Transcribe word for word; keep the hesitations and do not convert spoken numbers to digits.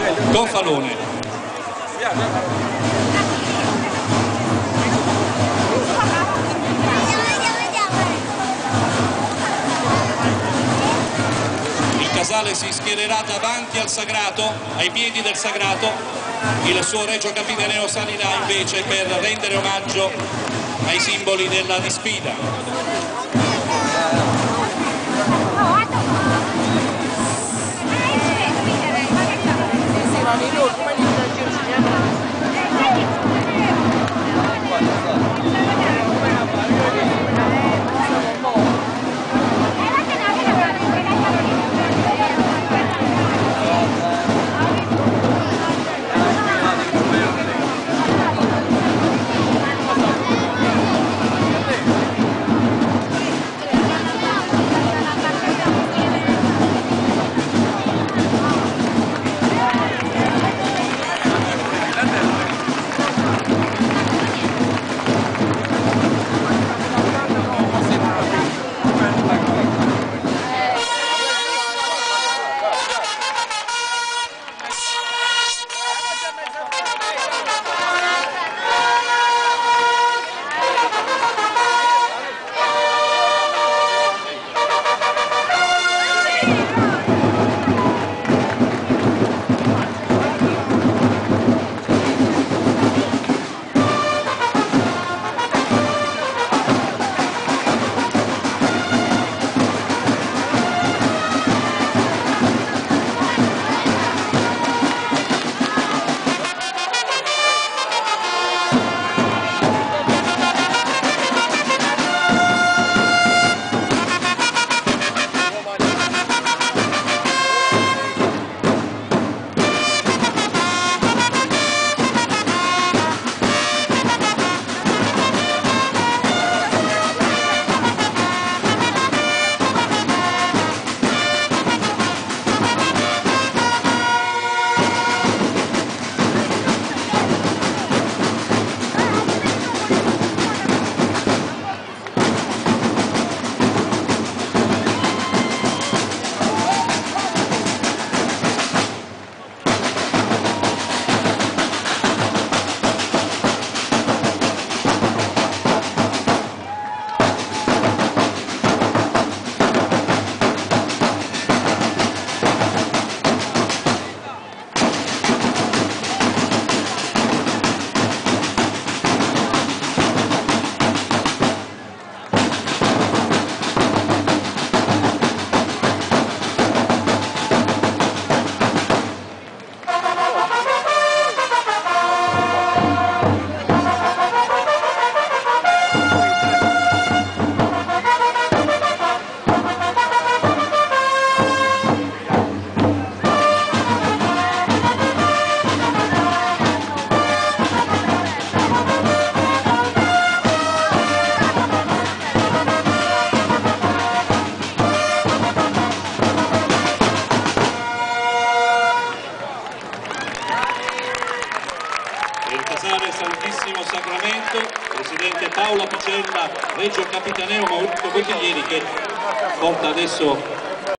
Gonfalone. Il casale si schiererà davanti al sagrato, ai piedi del sagrato. Il suo regio capitaneo salirà invece per rendere omaggio ai simboli della disfida. Salutissimo Sacramento, presidente Paola Picella, regio capitaneo Maurizio Trombonieri, che porta adesso